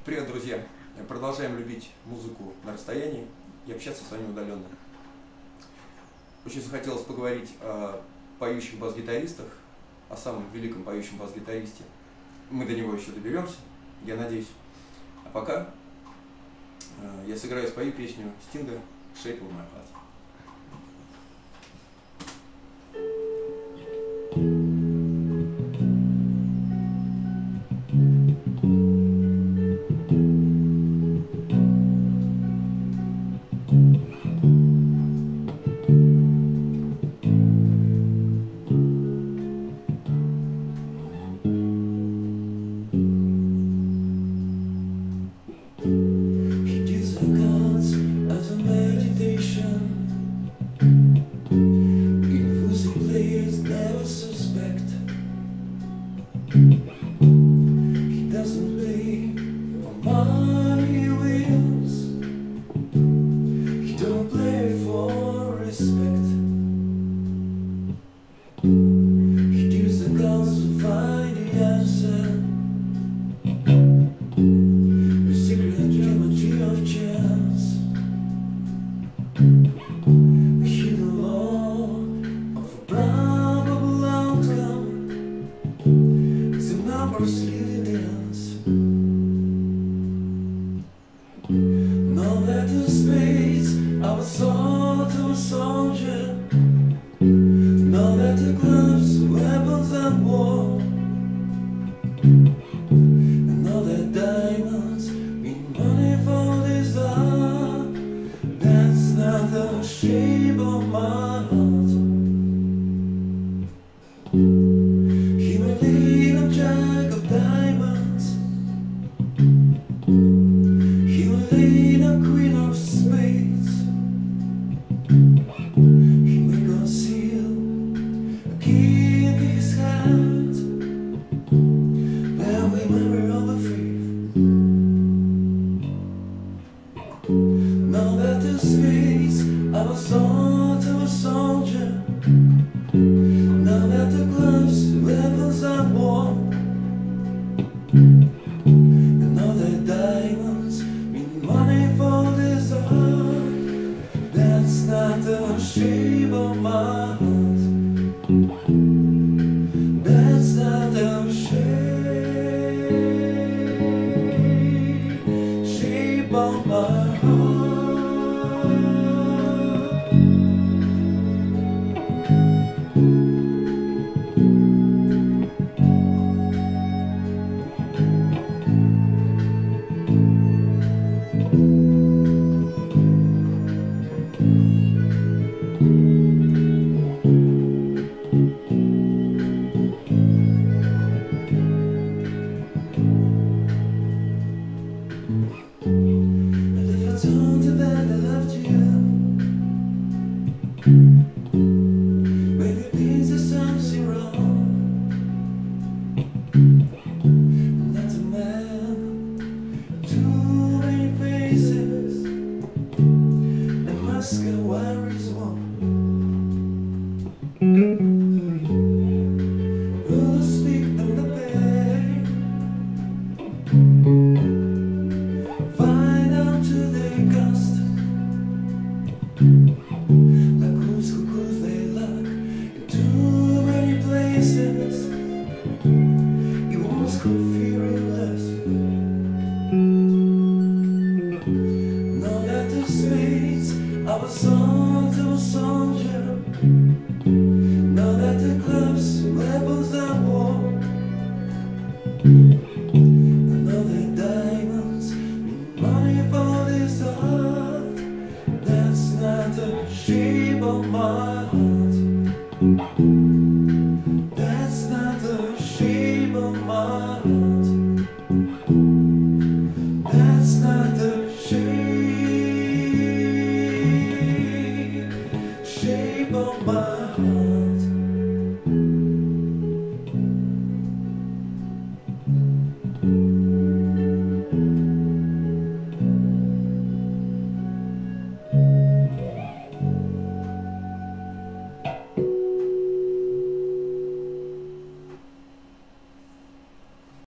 Привет, друзья! Продолжаем любить музыку на расстоянии и общаться с вами удаленно. Очень захотелось поговорить о поющих бас-гитаристах, о самом великом поющем бас-гитаристе. Мы до него еще доберемся, я надеюсь. А пока я сыграю и спою песню Стинга «Shape of My Heart». He doesn't play for money wins. He don't play for respect. He uses the guns to find the answer. The secret geometry of chance. The hidden law of a probable outcome. Numbers evidence. No letter space, I was sold to a soldier. No letter gloves, weapons and war. And all that diamonds mean money for this art. That's not the shape of my heart. He will lead a jack of diamonds. He will lead a queen of spades. He may conceal a key in his hand. Then we marry all the faith. Now that the space I was sold to a soldier. Now that the gloves, weapons are worn. And all the diamonds mean money for this art. That's not the shape of my heart. That's not the shape of my heart. And if I told you that I loved you, maybe things are something wrong. I'm not a man, too many faces, and mask a wire is one. Will speak on the pain, find out to their cost. Like who's cuckoos they luck in too many places. You almost could fear it less. Know that the space I was on.